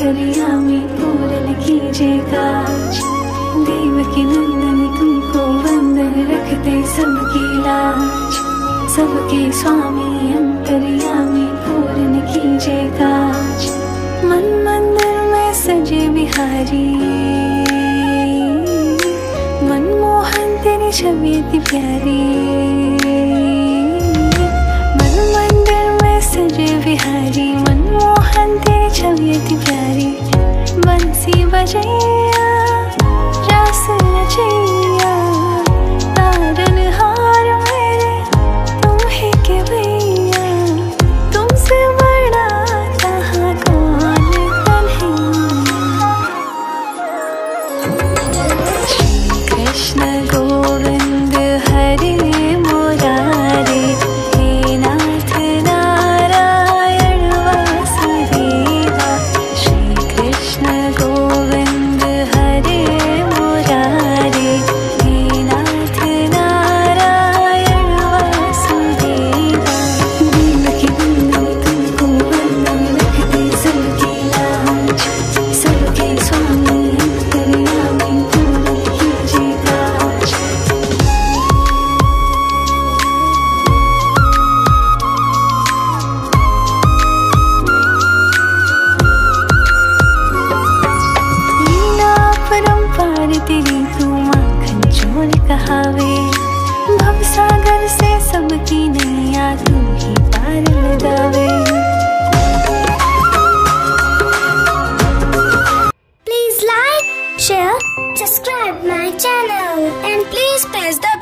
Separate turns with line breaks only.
अंतर्यामी पूरन कीजिए काज। देवकी नंदन तुमको वंदन रखते सबकी लाज। सबके स्वामी अंतर्यामी पूरन कीजिए काज। मन मंदिर में सजे बिहारी, मनमोहन तेरी छवि अति प्यारी। मन मंदिर में सजे बिहारी, मनमोहन तेरी छवि अति प्यारी। बंसी बजैया रास रचैया, तारन हार मेरे तुम ही के भैया। तुमसे बड़ा कहाँ कौन कन्हैया। श्री कृष्ण गोविंद हरे मुरारे, हे नाथ नारायण वासुदेवा। श्री कृष्ण गोविंद हरे मुरारे, हे नाथ नारायण वासुदेवा। देवकी नंदन तुमको वंदन रखते सबकी लाज। सबके स्वामी अंतर्यामी पूरन कीजिए काज। लीला परम्पार तेरी तू माखन चोर कहावे। भवसागर से सबकी नैया तू ही पार लगावे।
Please like, share, subscribe my channel and please press the